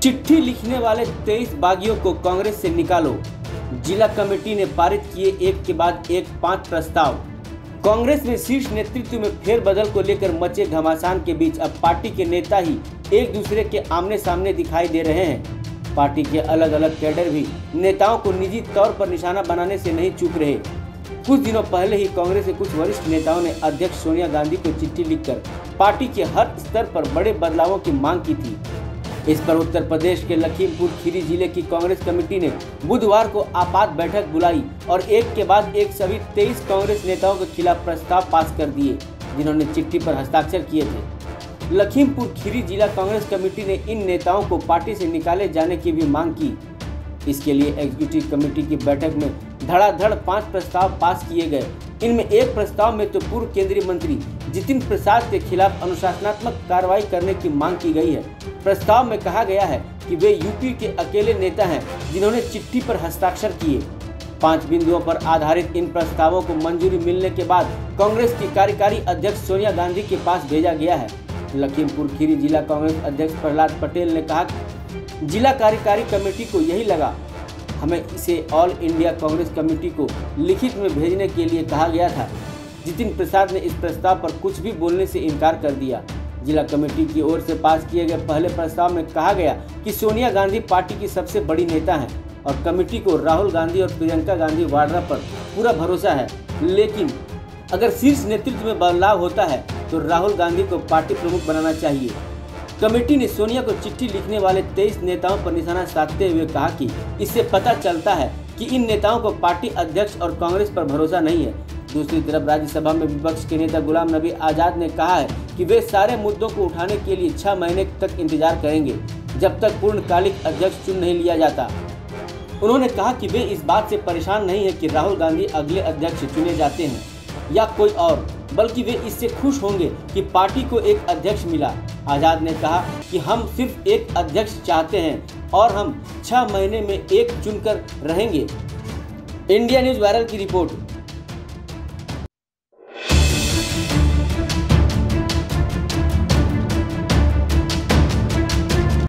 चिट्ठी लिखने वाले 23 बागियों को कांग्रेस से निकालो। जिला कमेटी ने पारित किए एक के बाद एक 5 प्रस्ताव। कांग्रेस में शीर्ष नेतृत्व में फेरबदल को लेकर मचे घमासान के बीच अब पार्टी के नेता ही एक दूसरे के आमने सामने दिखाई दे रहे हैं। पार्टी के अलग अलग कैडर भी नेताओं को निजी तौर पर निशाना बनाने से नहीं चूक रहे। कुछ दिनों पहले ही कांग्रेस के कुछ वरिष्ठ नेताओं ने अध्यक्ष सोनिया गांधी को चिट्ठी लिखकर पार्टी के हर स्तर पर बड़े बदलावों की मांग की थी। इस पर उत्तर प्रदेश के लखीमपुर खीरी जिले की कांग्रेस कमेटी ने बुधवार को आपात बैठक बुलाई और एक के बाद एक सभी 23 कांग्रेस नेताओं के खिलाफ प्रस्ताव पास कर दिए, जिन्होंने चिट्ठी पर हस्ताक्षर किए थे। लखीमपुर खीरी जिला कांग्रेस कमेटी ने इन नेताओं को पार्टी से निकाले जाने की भी मांग की। इसके लिए एग्जीक्यूटिव कमेटी की बैठक में धड़ाधड़ 5 प्रस्ताव पास किए गए। इनमें एक प्रस्ताव में तो पूर्व केंद्रीय मंत्री जितिन प्रसाद के खिलाफ अनुशासनात्मक कार्रवाई करने की मांग की गई है। प्रस्ताव में कहा गया है कि वे यूपी के अकेले नेता हैं जिन्होंने चिट्ठी पर हस्ताक्षर किए। 5 बिंदुओं पर आधारित इन प्रस्तावों को मंजूरी मिलने के बाद कांग्रेस की कार्यकारी अध्यक्ष सोनिया गांधी के पास भेजा गया है। लखीमपुर खीरी जिला कांग्रेस अध्यक्ष प्रहलाद पटेल ने कहा, जिला कार्यकारी कमेटी को यही लगा, हमें इसे ऑल इंडिया कांग्रेस कमेटी को लिखित में भेजने के लिए कहा गया था। जितिन प्रसाद ने इस प्रस्ताव पर कुछ भी बोलने से इनकार कर दिया। जिला कमेटी की ओर से पास किए गए पहले प्रस्ताव में कहा गया कि सोनिया गांधी पार्टी की सबसे बड़ी नेता हैं और कमेटी को राहुल गांधी और प्रियंका गांधी वाड्रा पर पूरा भरोसा है, लेकिन अगर शीर्ष नेतृत्व में बदलाव होता है तो राहुल गांधी को पार्टी प्रमुख बनाना चाहिए। कमेटी ने सोनिया को चिट्ठी लिखने वाले 23 नेताओं पर निशाना साधते हुए कहा कि इससे पता चलता है कि इन नेताओं को पार्टी अध्यक्ष और कांग्रेस पर भरोसा नहीं है। दूसरी तरफ राज्यसभा में विपक्ष के नेता गुलाम नबी आजाद ने कहा है कि वे सारे मुद्दों को उठाने के लिए 6 महीने तक इंतजार करेंगे, जब तक पूर्णकालिक अध्यक्ष चुन नहीं लिया जाता। उन्होंने कहा कि वे इस बात से परेशान नहीं है कि राहुल गांधी अगले अध्यक्ष चुने जाते हैं या कोई और, बल्कि वे इससे खुश होंगे कि पार्टी को एक अध्यक्ष मिला। आजाद ने कहा कि हम सिर्फ एक अध्यक्ष चाहते हैं और हम 6 महीने में एक चुनकर रहेंगे। इंडिया न्यूज़ वायरल की रिपोर्ट।